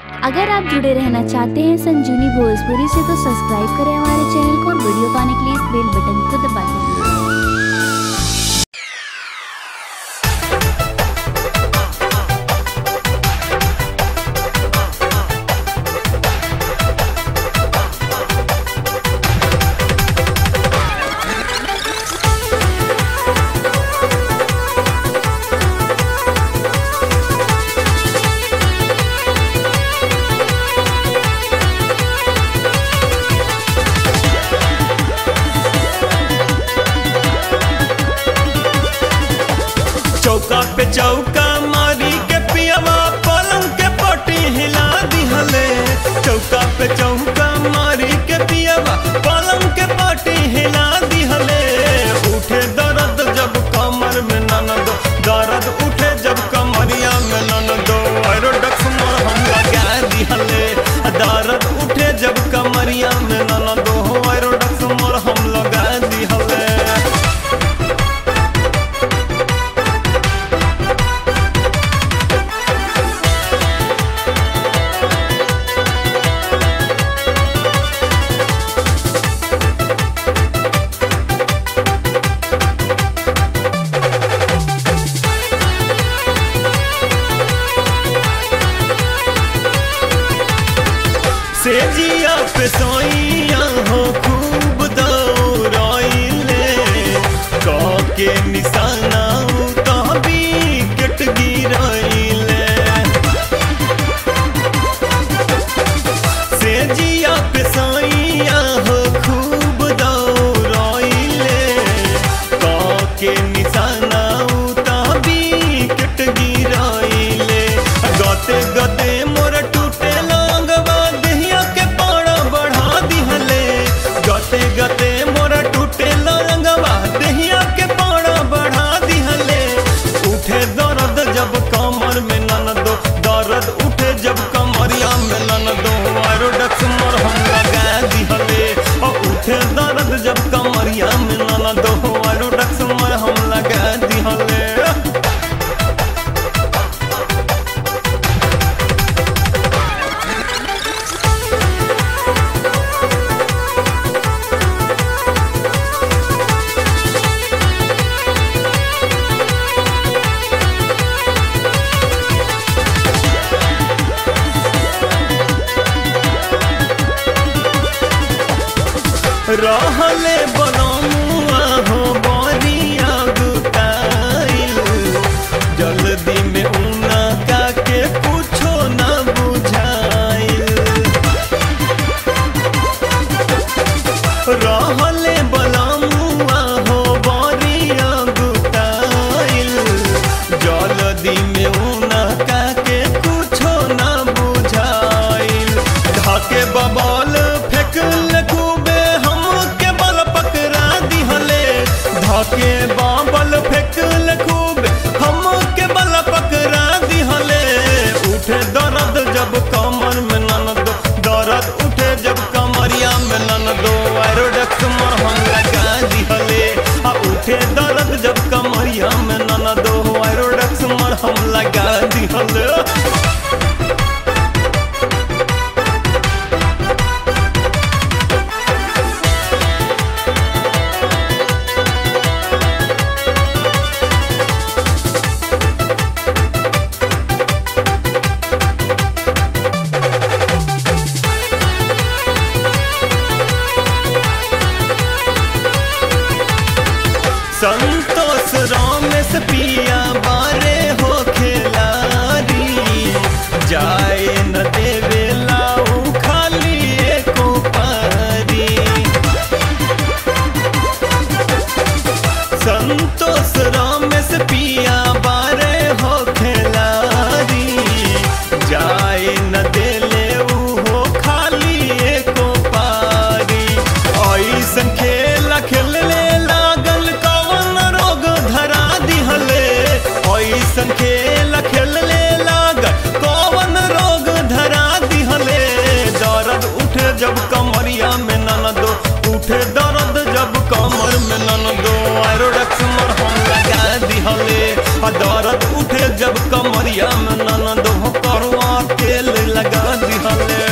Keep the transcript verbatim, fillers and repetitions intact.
अगर आप जुड़े रहना चाहते हैं संजीवनी भोजपुरी से तो सब्सक्राइब करें हमारे चैनल को और वीडियो पाने के लिए इस बेल बटन को दबा दें। चौका पे चौका मारी के पियावा पलंग के पटी हिला दिहले। चौका पे चौका मारी के पियावा पलंग के पटी हिला दिहले। उठे दर्द जब कमर में ननदो, दर्द उठे जब कमरिया में ननदो, आयरोडेक्स मोर हम लगा दिहले। दर्द उठे जब कमरिया में ननदो, आयरोडेक्स मोर हम लगा दिहले। से जिया पे सोइया हो खूब दौड़ाइले, के निशाना तभी कट गिराइले। से जिया पे सोइया हो खूब दौड़ाइले, के निशाना तभी कट गिराइले। गते गते मोर टूटे गते गते मोरा टूटे लरंगवा देहिया के पाड़ा बढ़ा दिहले। उठे दर्द जब कमर में ननदो, दर्द उठे जब कमरिया में ननदो, आयरोडेक्स मोर हम लगा दिहले। और उठे दर्द जब कमरिया में ननदो, आयरोडेक्स मोर हम लगा दिहले। रहले बनमुआ हो बरिया गुटाइल, जल्दी में उनका के कुछो न बुझाइल। रहले बनमुआ हो बरिया गुटाइल, जल्दी में उनका के कुछो न बुझाइल। ढाके बबल फेंकल खूबे के बाबल फेंकल खूब हम के बल पकड़ा दिहले। उठे दर्द जब कमर में ननदो, दर्द उठे जब कमरिया में ननदो, आयरोडेक्स मोर हम लगा दिहले। आ उठे दर्द जब कमरिया में ननदो, आयरोडेक्स मोर हम लगा दिहले। संतोष रामेश पिया बारे हो खिलाड़ी, जाए न देवे लाऊ खाली एको पारी। संतोष रामेश पिया बारे हो खिलाड़ी, जाए न देले हो खाली एको पारी। ऐसन खेला खेलले ऐसन खेल खेलले लाग कौन रोग धरा दिहले। दर्द उठे जब कमरिया में ननदो, उठे दर्द जब कमर में ननदो, आयरोडेक्स मोर हम लगा दिहले। दर्द उठे जब कमरिया में ननदो, करवा तेल लगा दिहले।